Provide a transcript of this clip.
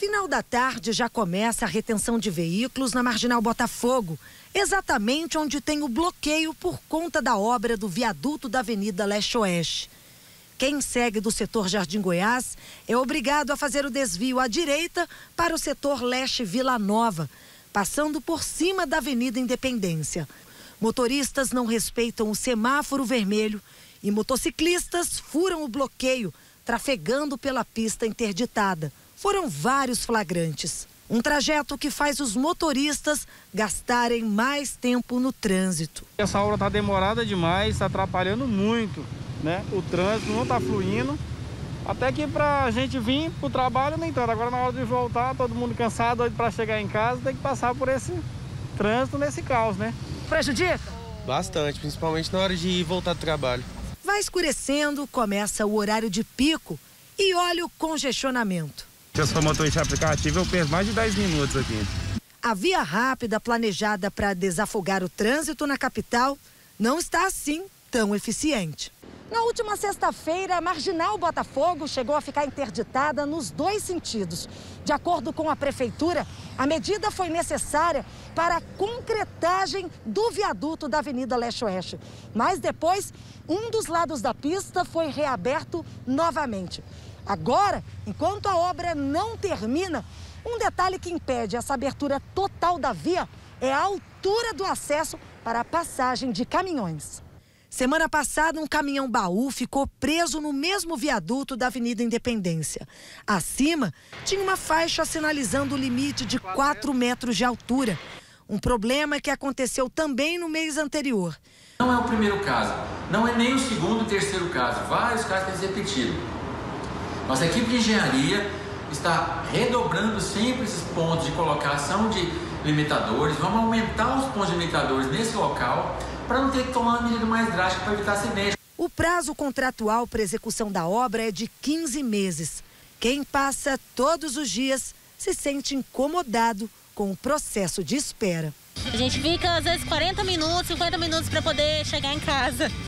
Final da tarde já começa a retenção de veículos na Marginal Botafogo, exatamente onde tem o bloqueio por conta da obra do viaduto da Avenida Leste-Oeste. Quem segue do setor Jardim Goiás é obrigado a fazer o desvio à direita para o setor Leste Vila Nova, passando por cima da Avenida Independência. Motoristas não respeitam o semáforo vermelho e motociclistas furam o bloqueio, trafegando pela pista interditada. Foram vários flagrantes. Um trajeto que faz os motoristas gastarem mais tempo no trânsito. Essa obra está demorada demais, está atrapalhando muito, né? O trânsito não está fluindo. Até que para a gente vir para o trabalho nem tanto. Agora na hora de voltar, todo mundo cansado para chegar em casa, tem que passar por esse trânsito, nesse caos, né? Prejudica? Bastante, principalmente na hora de voltar do trabalho. Vai escurecendo, começa o horário de pico e olha o congestionamento. Se eu sou motorista de aplicativo, eu perco mais de 10 minutos aqui. A via rápida planejada para desafogar o trânsito na capital não está assim tão eficiente. Na última sexta-feira, a Marginal Botafogo chegou a ficar interditada nos dois sentidos. De acordo com a prefeitura, a medida foi necessária para a concretagem do viaduto da Avenida Leste-Oeste. Mas depois, um dos lados da pista foi reaberto novamente. Agora, enquanto a obra não termina, um detalhe que impede essa abertura total da via é a altura do acesso para a passagem de caminhões. Semana passada, um caminhão-baú ficou preso no mesmo viaduto da Avenida Independência. Acima, tinha uma faixa sinalizando o limite de 4 metros de altura. Um problema que aconteceu também no mês anterior. Não é o primeiro caso, não é nem o segundo e terceiro caso. Vários casos têm se repetido. Nossa equipe de engenharia está redobrando sempre esses pontos de colocação de limitadores. Vamos aumentar os pontos de limitadores nesse local para não ter que tomar uma medida mais drástica para evitar acidente. O prazo contratual para execução da obra é de 15 meses. Quem passa todos os dias se sente incomodado com o processo de espera. A gente fica às vezes 40 minutos, 50 minutos para poder chegar em casa.